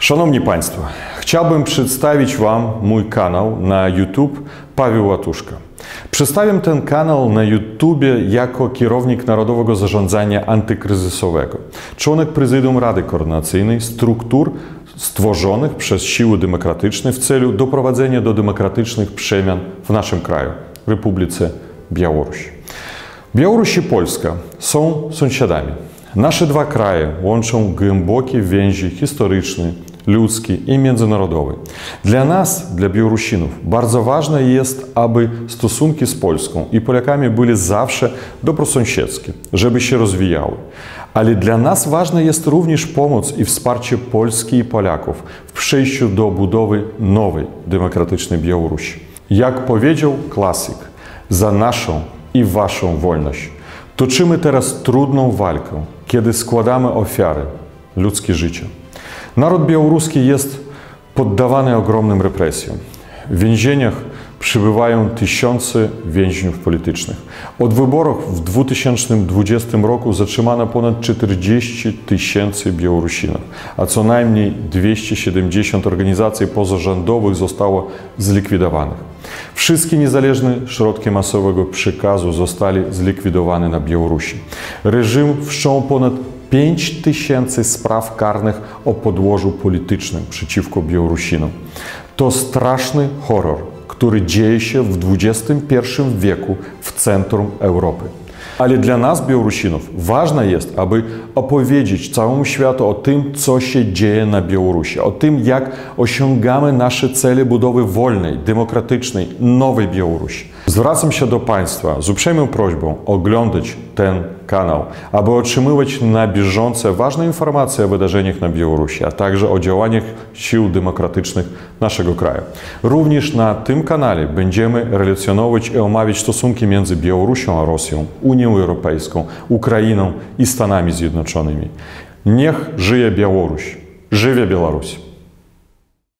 Szanowni Państwo, chciałbym przedstawić Wam mój kanał na YouTube Paweł Łatuszka. Przedstawiam ten kanał na YouTube jako kierownik Narodowego Zarządzania Antykryzysowego, członek Prezydium Rady Koordynacyjnej struktur stworzonych przez siły demokratyczne w celu doprowadzenia do demokratycznych przemian w naszym kraju, w Republice Białorusi. Białoruś i Polska są sąsiadami. Nasze dwa kraje łączą głębokie więzi historyczne, ludzkie i międzynarodowe. Dla nas, dla Białorusinów, bardzo ważne jest, aby stosunki z Polską i Polakami były zawsze dobrosąsiedzkie, żeby się rozwijały. Ale dla nas ważne jest również pomoc i wsparcie Polski i Polaków w przejściu do budowy nowej, demokratycznej Białorusi. Jak powiedział klasyk, za naszą i waszą wolność. Toczymy teraz trudną walkę, kiedy składamy ofiary, ludzkie życie. Naród białoruski jest poddawany ogromnym represjom. W więzieniach przebywają tysiące więźniów politycznych. Od wyborów w 2020 roku zatrzymano ponad 40 000 Białorusinów, a co najmniej 270 organizacji pozarządowych zostało zlikwidowanych. Wszystkie niezależne środki masowego przekazu zostały zlikwidowane na Białorusi. Reżim wszczął ponad 5000 spraw karnych o podłożu politycznym przeciwko Białorusinom. To straszny horror, który dzieje się w XXI wieku w centrum Europy. Ale dla nas, Białorusinów, ważne jest, aby opowiedzieć całemu światu o tym, co się dzieje na Białorusi, o tym, jak osiągamy nasze cele budowy wolnej, demokratycznej, nowej Białorusi. Zwracam się do Państwa z uprzejmą prośbą oglądać ten kanał, aby otrzymywać na bieżąco ważne informacje o wydarzeniach na Białorusi, a także o działaniach sił demokratycznych naszego kraju. Również na tym kanale będziemy relacjonować i omawiać stosunki między Białorusią a Rosją, Unią Europejską, Ukrainą i Stanami Zjednoczonymi. Niech żyje Białoruś! Żyje Białoruś!